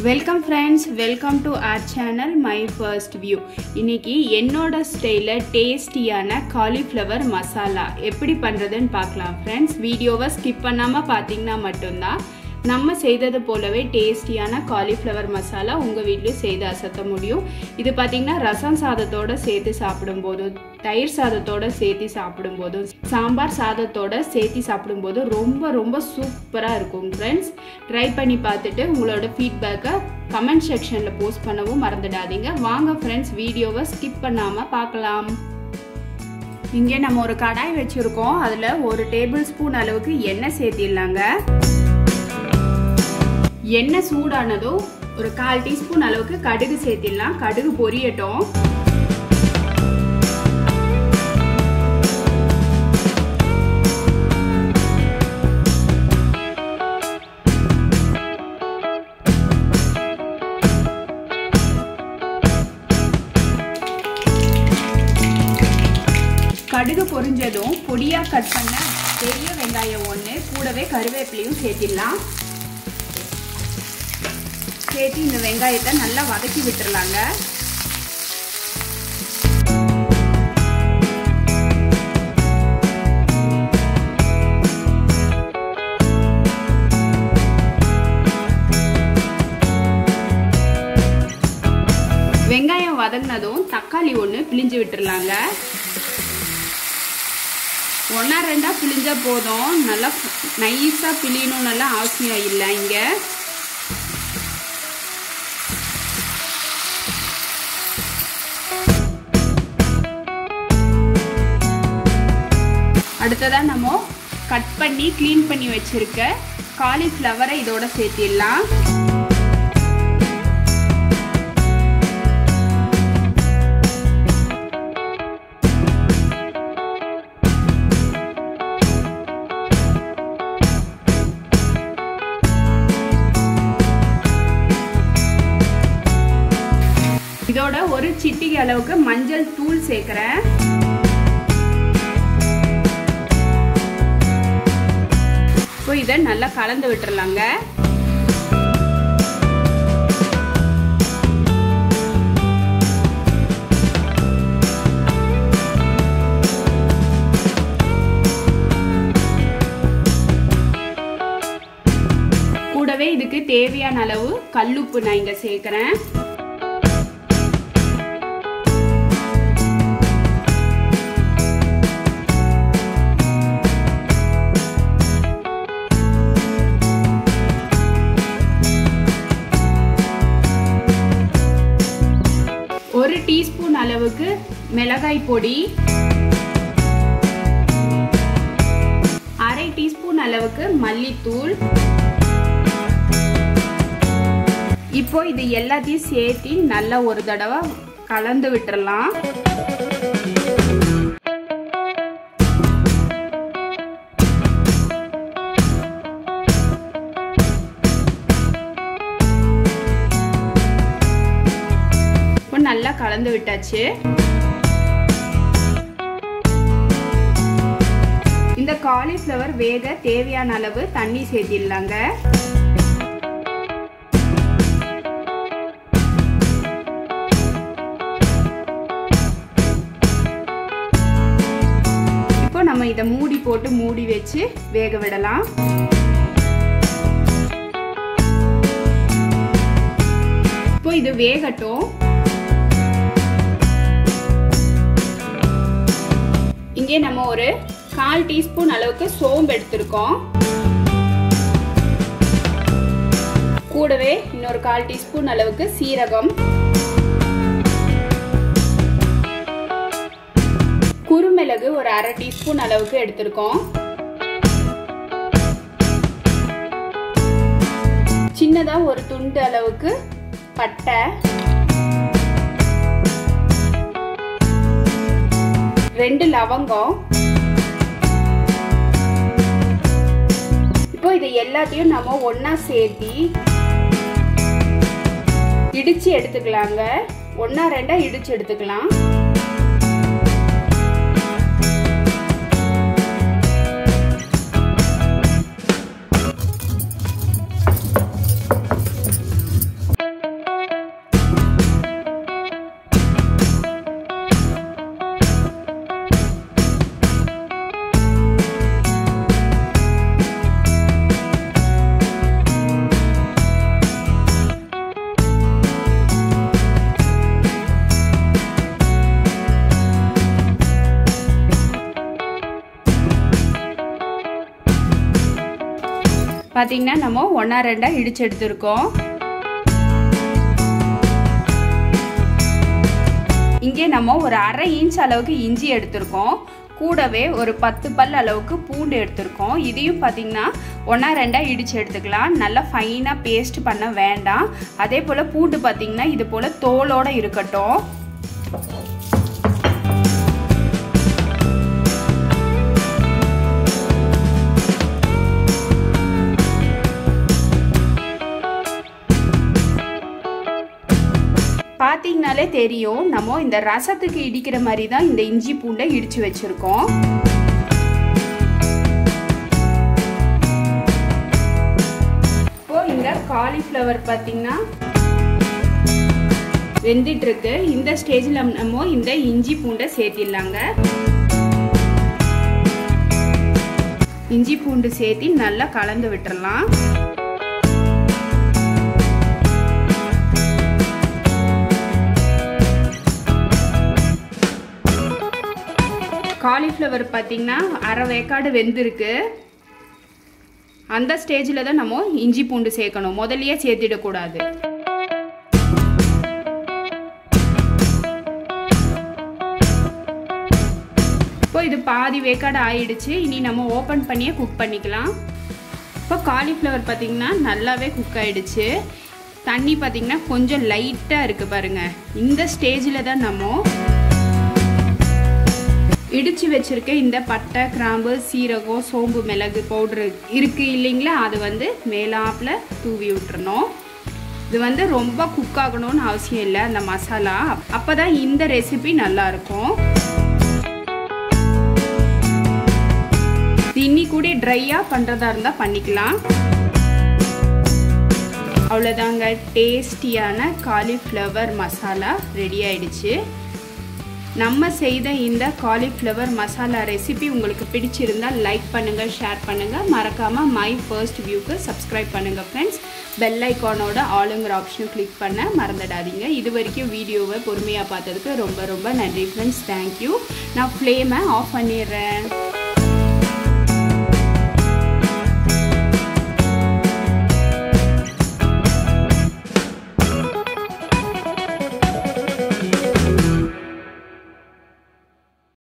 Welcome friends, welcome to our channel my first view. இன்னைக்கு என்னோட ஸ்டைலில் டேஸ்டியான காலிஃப்ளவர் மசாலா எப்படி பண்ணுறதுன்னு பார்க்கலாம் ஃப்ரெண்ட்ஸ். வீடியோவை ஸ்கிப் பண்ணாமல் பார்த்தீங்கன்னா மட்டும்தான் நம்ம செய்தது போலவே டேஸ்டியான காலிஃப்ளவர் மசாலா உங்கள் வீட்லேயும் செய்து அசத்த முடியும். இது பார்த்திங்கன்னா ரசம் சாதத்தோடு சேர்த்து சாப்பிடும்போதும், தயிர் சாதத்தோடு சேர்த்து சாப்பிடும்போதும், சாம்பார் சாதத்தோடு சேர்த்து சாப்பிடும்போதும் ரொம்ப ரொம்ப சூப்பராக இருக்கும் ஃப்ரெண்ட்ஸ். ட்ரை பண்ணி பார்த்துட்டு உங்களோட ஃபீட்பேக்கை கமெண்ட் செக்ஷனில் போஸ்ட் பண்ணவும் மறந்துடாதீங்க. வாங்க ஃப்ரெண்ட்ஸ், வீடியோவை ஸ்கிப் பண்ணாமல் பார்க்கலாம். இங்கே நம்ம ஒரு கடாய் வச்சுருக்கோம். அதில் 1 டேபிள் ஸ்பூன் அளவுக்கு எண்ணெய் சேர்த்திடலாங்க. எண்ணெய் சூடானதும் ஒரு 1/4 டீஸ்பூன் அளவுக்கு கடுகு சேர்த்திடலாம். கடுகு பொரியட்டும். கடுகு பொரிஞ்சதும் பொடியாக கட் பண்ண பெரிய வெங்காயம் 1, கூடவே கருவேப்பிலையும் சேர்த்திடலாம். சேர்த்து இந்த வெங்காயத்தை நல்லா வதக்கி விட்டுறலாங்க. வெங்காயம் வதங்கினதும் தக்காளி 1 பிழிஞ்சு விட்டுறலாங்க. 1-2 பிழிஞ்சா போதும், நல்லா நைஸாக பிழியணும், நல்லா அவசியம் இல்லை. இங்கே அடுத்ததான் நம்ம கட் பண்ணி க்ளீன் பண்ணி வச்சிருக்க காலிஃப்ளவரை இதோட சேர்த்திடலாம். இதோட ஒரு சிட்டிகை அளவுக்கு மஞ்சள் தூள் சேர்க்கிறேன். இப்போ இதை நல்லா கலந்து விட்டுறலாங்க. கூடவே இதுக்கு தேவையான அளவு கல்லுப்பு நான் இங்க சேர்க்கிறேன். ஒரு டீஸ்பூன் அளவுக்கு மிளகாய் பொடி, 1/2 டீஸ்பூன் அளவுக்கு மல்லித்தூள். இப்போ இது எல்லாத்தையும் சேர்த்து நல்லா ஒரு தடவை கலந்து விட்டுறலாம். நல்லா கலந்து விட்டாச்சு. இந்த காலிஃப்ளவர் வேக தேவையான அளவு தண்ணி சேர்த்திடலாங்க. இப்போ நம்ம இதை மூடி போட்டு மூடி வச்சு வேக விடலாம். இப்போ இது வேகட்டும். இங்கே நம்ம ஒரு 1/4 டீஸ்பூன் அளவுக்கு சோம்பு எடுத்திருக்கோம். கூடவே இன்னொரு 1/4 டீஸ்பூன் அளவுக்கு சீரகம், குறுமிளகு ஒரு 1/2 டீஸ்பூன் அளவுக்கு எடுத்திருக்கோம். சின்னதா ஒரு துண்டு அளவுக்கு பட்டை, 2 லவங்கம். இப்போ இது எல்லாத்தையும் நம்ம ஒண்ணா சேர்த்து இடிச்சு எடுத்துக்கலாங்க. 1-2 இடிச்சு எடுத்துக்கலாம். பார்த்தீங்கன்னா நம்ம 1/2 இடிச்சு எடுத்துருக்கோம். இங்கே நம்ம ஒரு 1/2 இன்ச் அளவுக்கு இஞ்சி எடுத்திருக்கோம். கூடவே ஒரு 10 பல் அளவுக்கு பூண்டு எடுத்திருக்கோம். இதையும் பார்த்தீங்கன்னா 1/2 இடிச்சு எடுத்துக்கலாம். நல்லா ஃபைனாக பேஸ்ட் பண்ண வேண்டாம். அதே போல் பூண்டு பார்த்தீங்கன்னா இது போல் தோலோடு இருக்கட்டும். பார்த்தீங்கனாலே தெரியும் நம்ம இந்த ரசத்துக்கு இடிக்கிற மாதிரி தான் இந்த இஞ்சி பூண்டை இடிச்சு வச்சிருக்கோம். இப்போ இந்த காலிஃப்ளவர் பார்த்தீங்கன்னா வெந்துட்டு இருக்கு. இந்த ஸ்டேஜில் நம்ம இந்த இஞ்சி பூண்டை சேர்த்திடலாங்க. இஞ்சி பூண்டு சேர்த்தி நல்லா கலந்து விட்டுறலாம். காலிஃப்ளவர் பார்த்தீங்கன்னா 1/2 வேக்காடு வெந்திருக்கு. அந்த ஸ்டேஜில் தான் நம்ம இஞ்சி பூண்டு சேர்க்கணும். முதலையே சேர்த்திடக்கூடாது. இப்போ இது பாதி வேக்காடு ஆயிடுச்சு. இனி நம்ம ஓப்பன் பண்ணியே குக் பண்ணிக்கலாம். இப்போ காலிஃப்ளவர் பார்த்தீங்கன்னா நல்லாவே குக் ஆயிடுச்சு. தண்ணி பார்த்தீங்கன்னா கொஞ்சம் லைட்டாக இருக்குது பாருங்கள். இந்த ஸ்டேஜில் தான் நம்ம இடிச்சு வச்சிருக்க இந்த பட்டை, கிராம்பு, சீரகம், சோம்பு, மிளகு பவுட்ரு இருக்குது இல்லைங்களா, அது வந்து மேலாப்பில் தூவி விட்டுறணும். இது ரொம்ப குக் ஆகணும்னு அவசியம் இல்லை அந்த மசாலா. அப்போ தான் இந்த ரெசிபி நல்லாயிருக்கும். இன்னி கூட ட்ரையாக பண்ணுறதா இருந்தால் பண்ணிக்கலாம். அவ்வளோதாங்க, டேஸ்டியான காலிஃப்ளவர் மசாலா ரெடி ஆயிடுச்சு. நம்ம செய்த இந்த காலிஃப்ளவர் மசாலா ரெசிபி உங்களுக்கு பிடிச்சிருந்தால் லைக் பண்ணுங்கள், ஷேர் பண்ணுங்கள். மறக்காமல் மை ஃபர்ஸ்ட் வியூக்கு சப்ஸ்கிரைப் பண்ணுங்கள் ஃப்ரெண்ட்ஸ். பெல் ஐக்கானோட ஆளுங்கிற ஆப்ஷனை கிளிக் பண்ண மறந்துடாதீங்க. இது வரைக்கும் வீடியோவை பொறுமையாக பார்த்ததுக்கு ரொம்ப ரொம்ப நன்றி ஃப்ரெண்ட்ஸ். தேங்க்யூ. நான் ஃப்ளேமை ஆஃப் பண்ணிடுறேன்.